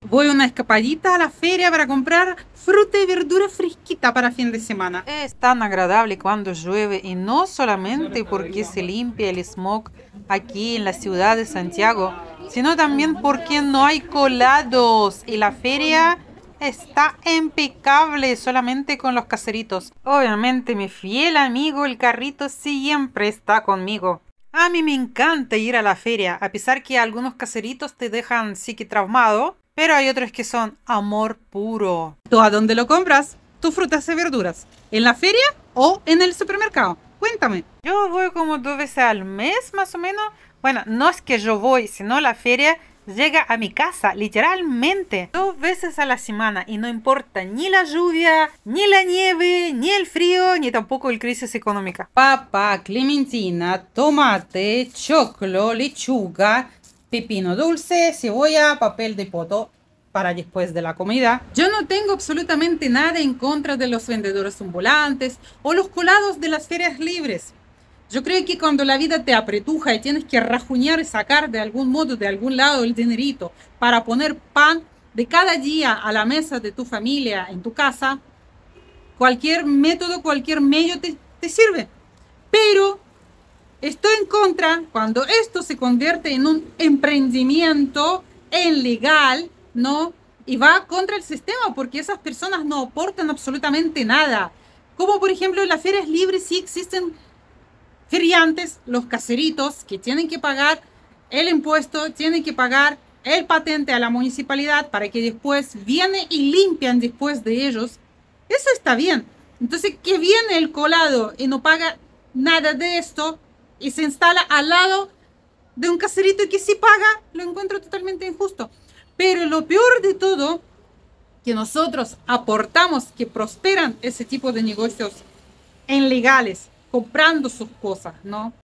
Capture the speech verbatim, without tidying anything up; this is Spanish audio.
Voy una escapadita a la feria para comprar fruta y verdura fresquita para fin de semana. Es tan agradable cuando llueve y no solamente porque se limpia el smog aquí en la ciudad de Santiago, sino también porque no hay colados y la feria está impecable solamente con los caseritos. Obviamente mi fiel amigo el carrito siempre está conmigo. A mí me encanta ir a la feria, a pesar que algunos caseritos te dejan psiqui traumado, pero hay otros que son amor puro. ¿Tú a dónde lo compras? ¿Tus frutas y verduras? ¿En la feria o en el supermercado? Cuéntame. Yo voy como dos veces al mes más o menos. Bueno, no es que yo voy, sino la feria llega a mi casa, literalmente, dos veces a la semana y no importa ni la lluvia, ni la nieve, ni el frío, ni tampoco el crisis económica. Papa, clementina, tomate, choclo, lechuga, pepino dulce, cebolla, papel de poto para después de la comida. Yo no tengo absolutamente nada en contra de los vendedores ambulantes o los colados de las ferias libres. Yo creo que cuando la vida te apretuja y tienes que rajuñar y sacar de algún modo, de algún lado, el dinerito para poner pan de cada día a la mesa de tu familia en tu casa, cualquier método, cualquier medio te, te sirve. Pero estoy en contra cuando esto se convierte en un emprendimiento ilegal, ¿no? Y va contra el sistema porque esas personas no aportan absolutamente nada. Como por ejemplo en las ferias libres sí existen feriantes, los caseritos que tienen que pagar el impuesto, tienen que pagar el patente a la municipalidad para que después vienen y limpian después de ellos. Eso está bien. Entonces, que viene el colado y no paga nada de esto y se instala al lado de un caserito que sí paga, lo encuentro totalmente injusto. Pero lo peor de todo, que nosotros aportamos que prosperan ese tipo de negocios ilegales, comprando sus cosas, ¿no?